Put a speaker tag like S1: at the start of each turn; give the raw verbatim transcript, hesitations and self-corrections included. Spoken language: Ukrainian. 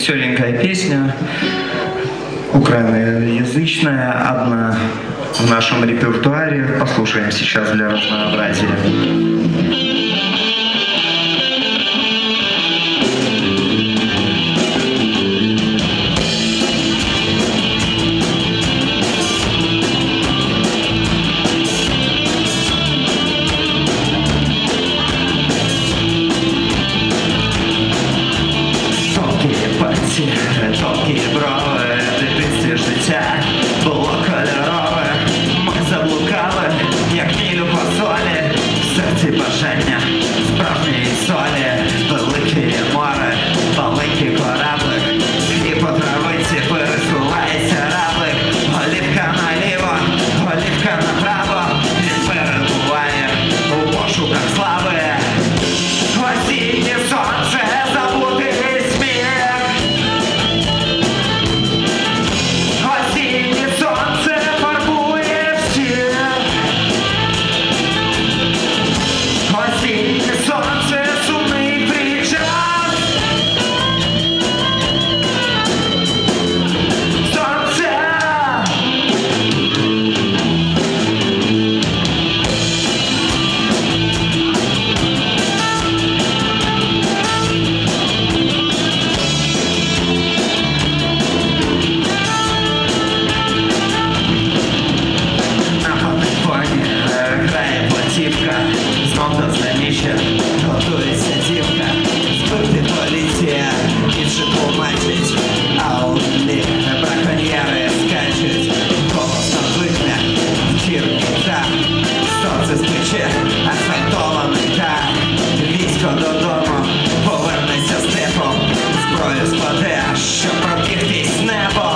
S1: веселенькая песня, украиноязычная, одна в нашем репертуаре. Послушаем сейчас для разнообразия.
S2: Тонкі брови, в дитинстві життя було кольорове. Ми заблукали, як мілю по солі, в серці бажання справжньої солі. Велике море, маленький кораблик, і по травиці пересувається раблик. Голівка наліво, голівка направо, він перебуває у пошуках слави. Осіннє сонце, забутий сміх. Осіннє сонце фарбує всіх. Осіннє сонце, сумний твій час. Сонце. Грає платівка, знов до знаміща готується дівка. Збити поліція, інші тлумачить, а у них браконьєри скачуть. Голосно звикне, втірний так, сонце спече, асфальтований так. Військо додому, повернеться степом, зброю складе, щоб пробігтись небо.